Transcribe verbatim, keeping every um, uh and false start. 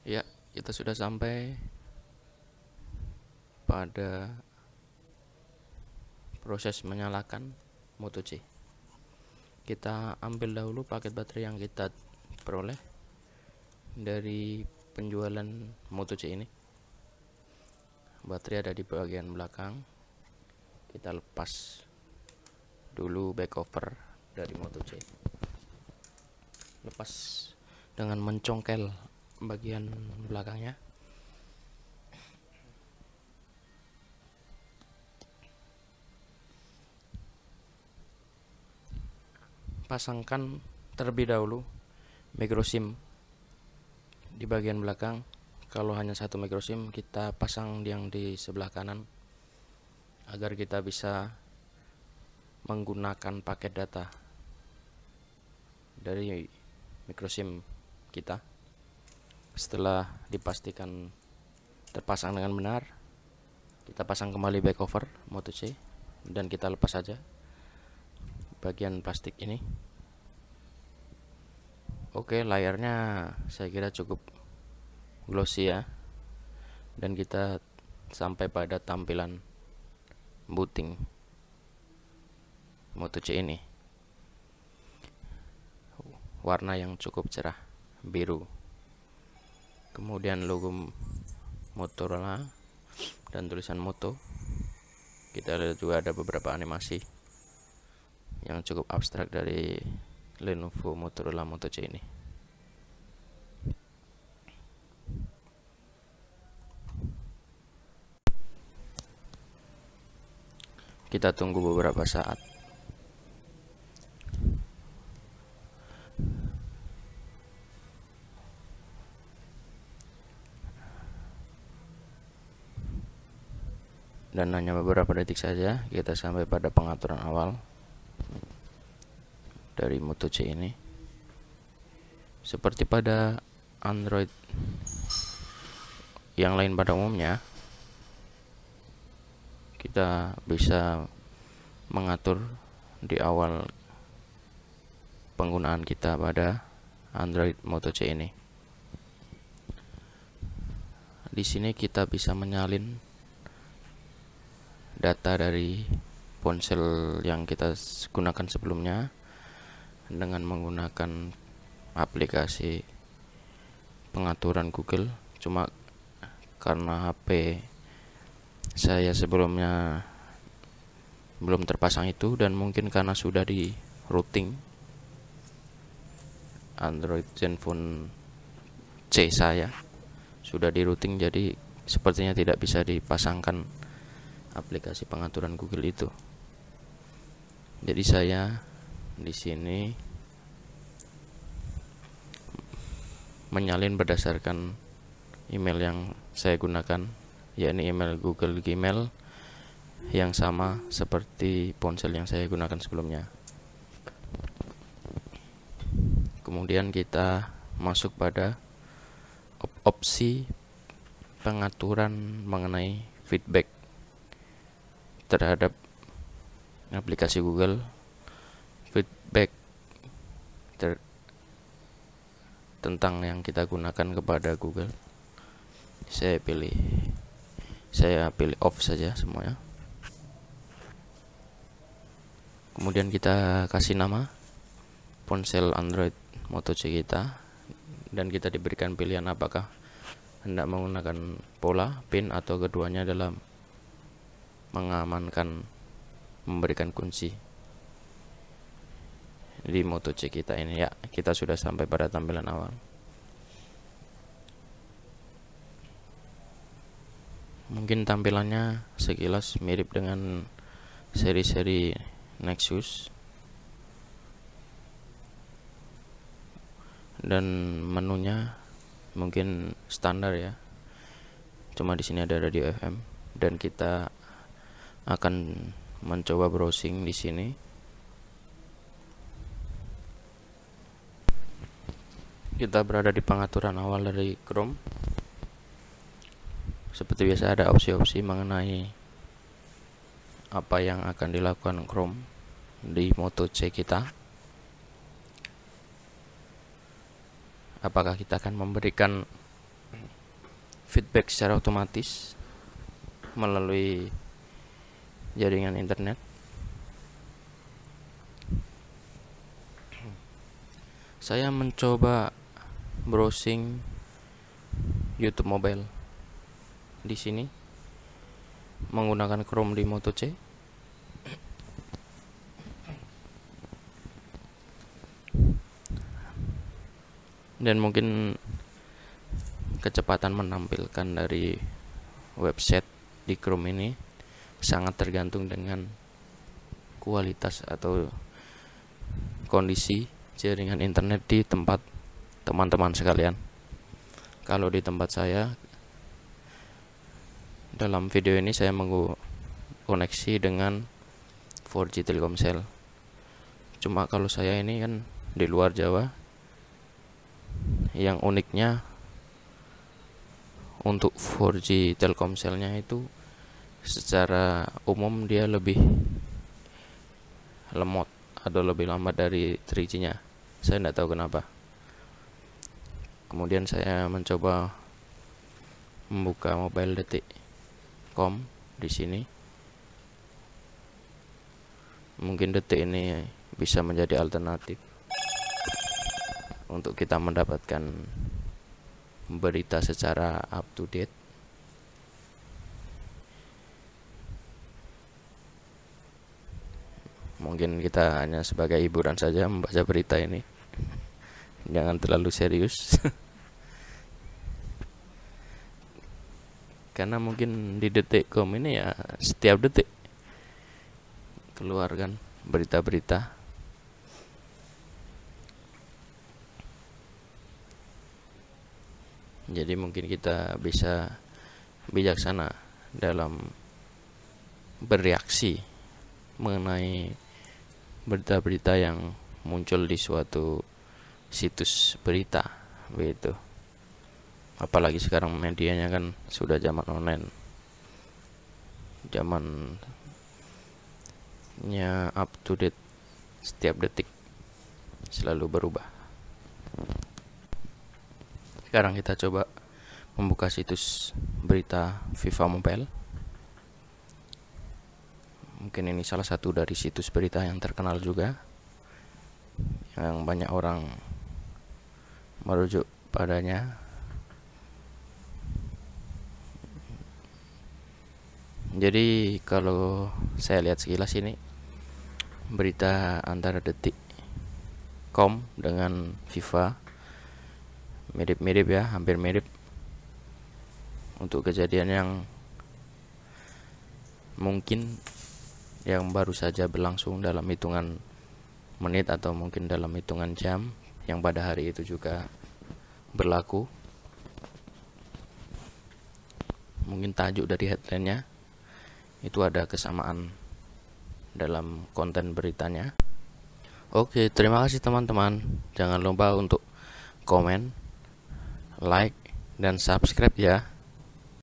Ya, kita sudah sampai pada proses menyalakan Moto C. Kita ambil dahulu paket baterai yang kita peroleh dari penjualan Moto C ini. Baterai ada di bagian belakang. Kita lepas dulu back cover dari Moto C. Lepas dengan mencongkel bagian belakangnya. Pasangkan terlebih dahulu micro SIM di bagian belakang. Kalau hanya satu micro SIM, kita pasang yang di sebelah kanan agar kita bisa menggunakan paket data dari micro SIM kita. Setelah dipastikan terpasang dengan benar, kita pasang kembali back cover Moto C dan kita lepas saja bagian plastik ini. Oke, layarnya saya kira cukup glossy ya, dan kita sampai pada tampilan booting Moto C ini. Warna yang cukup cerah, biru. Kemudian logo Motorola dan tulisan Moto. Kita lihat juga ada beberapa animasi yang cukup abstrak dari Lenovo Motorola Moto C ini. Kita tunggu beberapa saat. Dan hanya beberapa detik saja kita sampai pada pengaturan awal dari Moto C ini. Seperti pada Android yang lain pada umumnya, kita bisa mengatur di awal penggunaan kita pada Android Moto C ini. Di sini kita bisa menyalin data dari ponsel yang kita gunakan sebelumnya dengan menggunakan aplikasi pengaturan Google. Cuma karena H P saya sebelumnya belum terpasang itu, dan mungkin karena sudah di routing Android Zenfone C saya sudah di routing, jadi sepertinya tidak bisa dipasangkan aplikasi pengaturan Google itu. Jadi saya di sini menyalin berdasarkan email yang saya gunakan, yakni email Google Gmail yang sama seperti ponsel yang saya gunakan sebelumnya. Kemudian kita masuk pada op opsi pengaturan mengenai feedback terhadap aplikasi Google. Feedback ter tentang yang kita gunakan kepada Google, saya pilih saya pilih off saja semuanya. Kemudian kita kasih nama ponsel Android Moto C kita, dan kita diberikan pilihan apakah hendak menggunakan pola, pin, atau keduanya dalam mengamankan memberikan kunci di Moto C kita ini. Ya, kita sudah sampai pada tampilan awal. Mungkin tampilannya sekilas mirip dengan seri-seri Nexus, dan menunya mungkin standar ya. Cuma di sini ada radio F M, dan kita akan mencoba browsing di sini. Kita berada di pengaturan awal dari Chrome. Seperti biasa ada opsi-opsi mengenai apa yang akan dilakukan Chrome di Moto C kita. Apakah kita akan memberikan feedback secara otomatis melalui jaringan internet. Saya mencoba browsing YouTube mobile di sini menggunakan Chrome di Moto C. Dan mungkin kecepatan menampilkan dari website di Chrome ini sangat tergantung dengan kualitas atau kondisi jaringan internet di tempat teman-teman sekalian. Kalau di tempat saya, dalam video ini saya mengkoneksi dengan four G Telkomsel. Cuma kalau saya ini kan di luar Jawa, yang uniknya untuk four G Telkomselnya itu secara umum dia lebih lemot atau lebih lambat dari three G nya. Saya tidak tahu kenapa. Kemudian saya mencoba membuka mobile detik titik com di sini. Mungkin detik ini bisa menjadi alternatif untuk kita mendapatkan berita secara up to date. Mungkin kita hanya sebagai hiburan saja membaca berita ini. Jangan terlalu serius. Karena mungkin di detik titik com ini ya setiap detik keluarkan berita-berita. Jadi mungkin kita bisa bijaksana dalam bereaksi mengenai berita-berita yang muncul di suatu situs berita, begitu. Apalagi sekarang medianya kan sudah zaman online, zamannya up to date, setiap detik selalu berubah. Sekarang kita coba membuka situs berita FIFA Mobile. Mungkin ini salah satu dari situs berita yang terkenal juga, yang banyak orang merujuk padanya. Jadi kalau saya lihat sekilas ini berita antara detik titik com dengan FIFA mirip-mirip ya, hampir mirip untuk kejadian yang mungkin yang baru saja berlangsung dalam hitungan menit atau mungkin dalam hitungan jam, yang pada hari itu juga berlaku. Mungkin tajuk dari headline-nya itu ada kesamaan dalam konten beritanya. Oke, terima kasih teman-teman. Jangan lupa untuk komen, like, dan subscribe ya.